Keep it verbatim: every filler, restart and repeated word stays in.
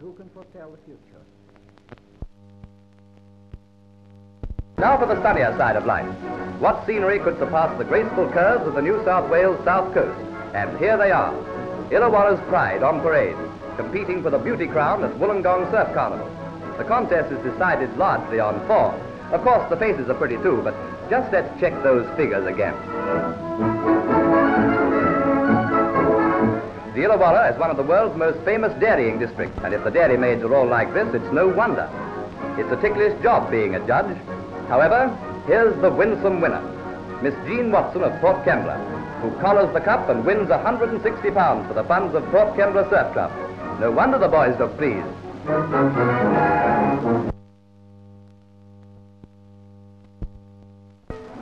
who can foretell the future? Now for the sunnier side of life. What scenery could surpass the graceful curves of the New South Wales south coast? And here they are, Illawarra's pride on parade, competing for the beauty crown at Wollongong Surf Carnival. The contest is decided largely on form. Of course, the faces are pretty too, but just let's check those figures again. The Illawarra is one of the world's most famous dairying districts, and if the dairy maids are all like this, it's no wonder. It's a ticklish job being a judge. However, here's the winsome winner, Miss Jean Watson of Port Kembla, who collars the cup and wins one hundred sixty pounds for the funds of Port Kembla Surf Club. No wonder the boys look pleased.